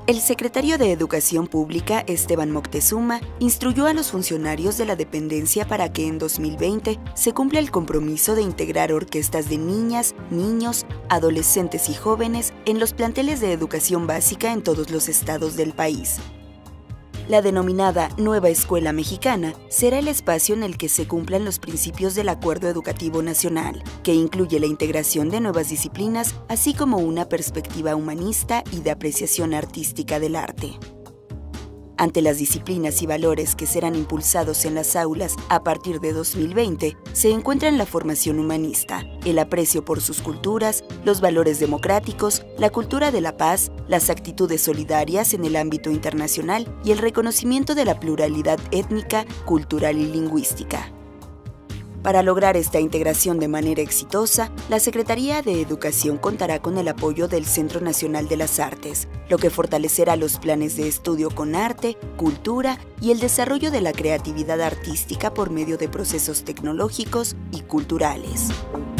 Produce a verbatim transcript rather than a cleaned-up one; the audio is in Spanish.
El secretario de Educación Pública, Esteban Moctezuma, instruyó a los funcionarios de la dependencia para que en dos mil veinte se cumpla el compromiso de integrar orquestas de niñas, niños, adolescentes y jóvenes en los planteles de educación básica en todos los estados del país. La denominada Nueva Escuela Mexicana será el espacio en el que se cumplan los principios del Acuerdo Educativo Nacional, que incluye la integración de nuevas disciplinas, así como una perspectiva humanista y de apreciación artística del arte. Ante las disciplinas y valores que serán impulsados en las aulas a partir de dos mil veinte, se encuentran la formación humanista, el aprecio por sus culturas, los valores democráticos, la cultura de la paz, las actitudes solidarias en el ámbito internacional y el reconocimiento de la pluralidad étnica, cultural y lingüística. Para lograr esta integración de manera exitosa, la Secretaría de Educación contará con el apoyo del Centro Nacional de las Artes, lo que fortalecerá los planes de estudio con arte, cultura y el desarrollo de la creatividad artística por medio de procesos tecnológicos y culturales.